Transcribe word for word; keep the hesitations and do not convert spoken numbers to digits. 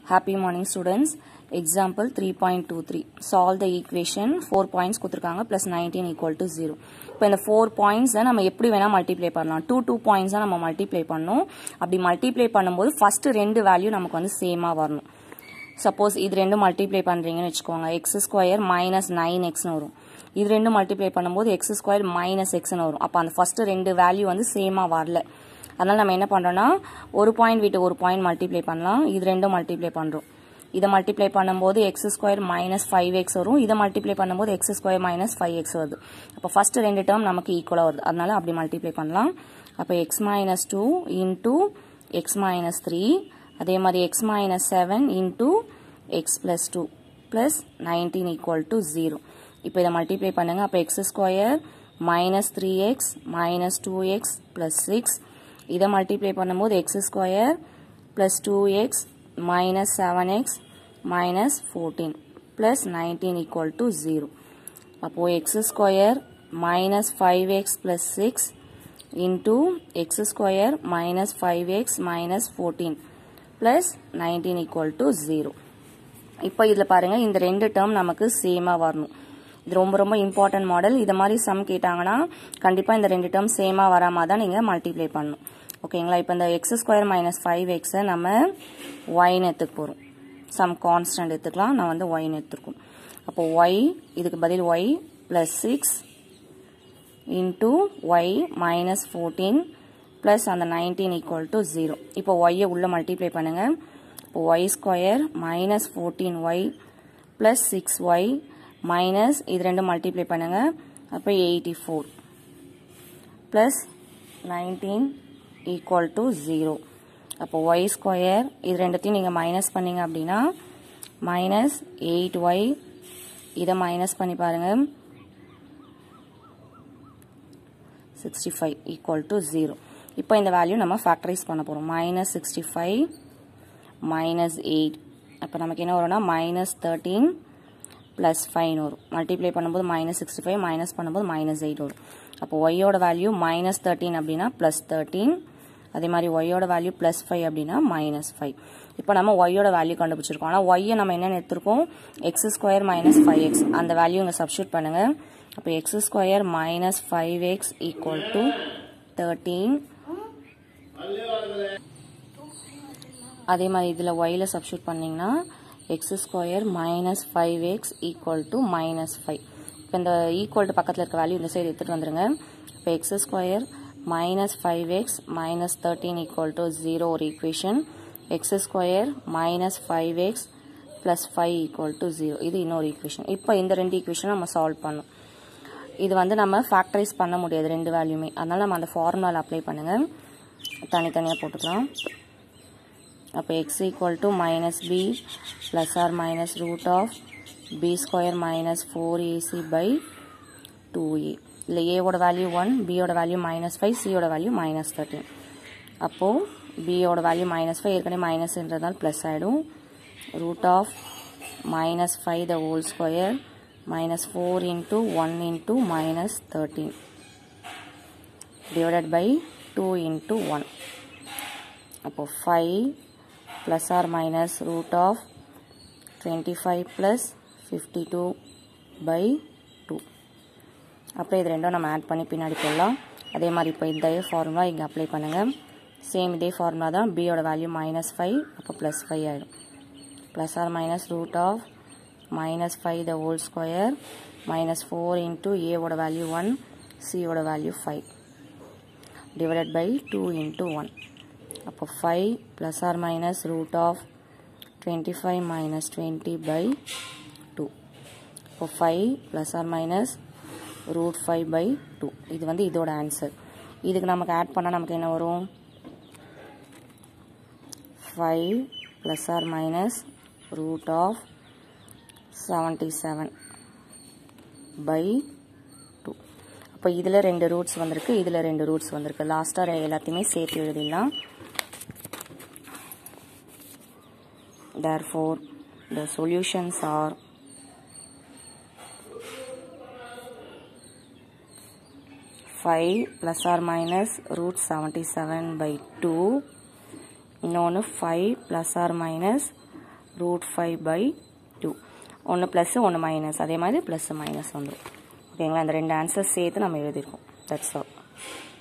Happy morning students. Example three point two three. Solve the equation four points கொடுத்திருக்காங்க plus nineteen equal to zero. இப்போ இந்த four points நம்ம எப்படி வேணா multiply பண்ணலாம். two two points நம்ம மல்டிப்ளை பண்ணனும். அப்படி மல்டிப்ளை பண்ணும்போது first ரெண்டு வேல்யூ நமக்கு வந்து சேமா வரணும். Suppose இது ரெண்டு மல்டிப்ளை பண்றீங்கன்னு வெச்சுக்கோங்க. x square minus nine x னு வரும். இது ரெண்டு மல்டிப்ளை பண்ணும்போது x square minus x னு வரும். அப்ப அந்த first ரெண்டு வேல்யூ வந்து சேமா வரல. அதனால நம்ம என்ன பண்றோம்னா ஒரு பாயிண்ட் விட்டு ஒரு பாயிண்ட் மல்டிப்ளை பண்ணலாம். இது ரெண்டும் மல்டிப்ளை பண்றோம். இத மல்டிப்ளை பண்ணும்போது x square minus five x வரும். இத மல்டிப்ளை பண்ணும்போது x square minus five x வருது. அப்ப ஃபர்ஸ்ட் ரெண்டு டேர்ம் நமக்கு ஈக்குவலா வருது. அதனால அப்படி மல்டிப்ளை பண்ணலாம். அப்ப x minus two into x minus three அதே மாதிரி x minus seven into x plus two plus nineteen equal to zero. இப்போ இத மல்டிப்ளை பண்ணுங்க. அப்ப x square minus three x minus two x plus six இத multiply பண்ணும்போது x square plus two x minus seven x minus fourteen plus nineteen equal to zero. அப்போ x square minus five x plus six into x square minus five x minus fourteen plus nineteen equal to zero. இப்போ இதுல பாருங்க இந்த ரெண்டு term நமக்கு சேமா வரணும். இது ரொம்ப ரொம்ப இம்பார்ட்டன்ட் மாடல். இத மாதிரி சம் கேட்டாங்கன்னா கண்டிப்பா இந்த ரெண்டு டேர்ம் சேமா வராம தான் நீங்க மல்டிப்ளை பண்ணனும். ஓகேங்களா? இப்போ இந்த x square minus five x நம்ம y ன்னு எடுத்துக்க போறோம். சம் கான்ஸ்டன்ட் எடுத்துக்கலாம். நான் வந்து y ன்னு எடுத்துக்கோம். அப்போ y இதுக்கு பதில் y plus six into y minus fourteen plus அந்த nineteen equal to zero. இப்போ y ஐ உள்ள மல்டிப்ளை பண்ணுங்க. இப்போ y square minus fourteen y plus six y minus இது ரெண்டும் மல்டிப்ளை பண்ணுங்க. அப்ப eighty-four plus nineteen equal to zero. அப்போ y square இது ரெண்டத்தையும் நீங்க மைனஸ் பண்ணீங்க அப்படின்னா minus eight y இத மைனஸ் பண்ணி பாருங்க sixty-five equal to zero. இப்போ இந்த வேல்யூ நம்ம ஃபேக்டரைஸ் பண்ண போறோம். minus sixty-five minus eight அப்ப நமக்கு என்ன வரும்னா minus thirteen plus five வரும். மல்டிப்ளை பண்ணும்போது minus sixty-five மைனஸ் பண்ணும்போது minus eight வரும். அப்போ y ஓட வேல்யூ minus thirteen அப்படினா plus thirteen. அதே மாதிரி y ஓட வேல்யூ plus five அப்படினா minus five. இப்போ நம்ம y ஓட வேல்யூ கண்டுபிடிச்சிருக்கோம். ஆனா y ஐ நம்ம என்ன எடுத்துறோம்? x square minus five x. அந்த வேல்யூ இங்க சப்ஸ்டிட்யூட் பண்ணுங்க. அப்ப x square minus five x equal to thirteen. அதே மாதிரி இதுல y ல சப்ஸ்டிட்யூட் பண்ணீங்கன்னா x square minus five x equal to minus five. இப்போ இந்த equal to பக்கத்துல இருக்க வேல்யூ இந்த சைடு எடுத்துட்டு வந்துருங்க. இப்போ x square minus five x minus thirteen equal to zero ஒரு equation. x square minus five x plus five equal to zero. இது இன்னொரு equation. இப்போ இந்த ரெண்டு equation நம்ம சால்வ் பண்ணனும். இது வந்து நம்ம ஃபேக்டரைஸ் பண்ண முடியாது ரெண்டு வேல்யூமே. அதனால நம்ம அந்த ஃபார்முலால அப்ளை பண்ணுங்க. தனித்தனியா போட்டுக்கலாம். அப்ப x equal to minus b plus or minus root of b square minus four a c by two a. இல்ல a ஓட வேல்யூ one, b ஓட வேல்யூ minus five, c ஓட வேல்யூ minus thirteen. அப்போ b ஓட value minus five ஏற்கனவே minus என்றதால் plus ஆயிடும். root of minus five the whole square minus four into one into minus thirteen divided by two into one. அப்போ five plus or minus root of twenty-five plus fifty-two by two. அப்போ இது ரெண்டும் நம்ம add பண்ணி பின்னாடி போடலாம். அதே மாதிரி இப்போ இந்த ஃபார்முலா இங்க அப்ளை பண்ணுங்க. சேம் இதே ஃபார்முலா தான். b ஓட வேல்யூ minus five அப்போ plus five ஆயிடும். plus or minus root of minus five the whole square minus four into a ஓட வேல்யூ one, c ஓட value five divided by two into one. அப்போ five plus or minus root of twenty-five minus twenty by two. அப்போ five plus or minus root five by two. இது வந்து இதோட answer. இதுக்கு நமக்கு add பண்ணா நமக்கு என்ன வரும்? five plus or minus root of seventy-seven by two. அப்போ இதுல ரெண்டு ரூட்ஸ் வந்திருக்கு, இதுல ரெண்டு ரூட்ஸ் வந்திருக்கு. லாஸ்டா எல்லாத்தையுமே சேர்த்து எழுதிடலாம். Therefore, the solutions are five plus or minus root seventy-seven by two. இன்னொன்று five plus or minus root five by two. ஒன்று ப்ளஸ் ஒன்று மைனஸ், அதே மாதிரி ப்ளஸ் மைனஸ் வந்துடும். ஓகேங்களா? இந்த ரெண்டு ஆன்சர்ஸ் சேர்த்து நம்ம எழுதியிருக்கோம். That's all.